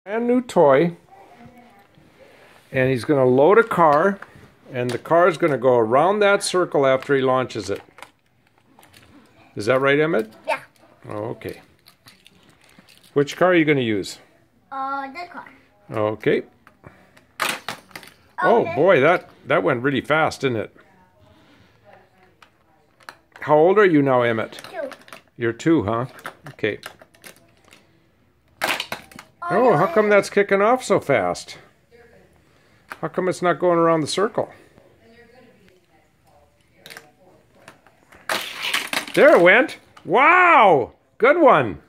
Brand new toy, and he's going to load a car, and the car is going to go around that circle after he launches it. Is that right, Emmitt? Yeah. Oh, okay. Which car are you going to use? That car. Okay. Oh boy, that went really fast, didn't it? How old are you now, Emmitt? 2. You're 2, huh? Okay. Oh, how come that's kicking off so fast? How come it's not going around the circle? There it went. Wow! Good one.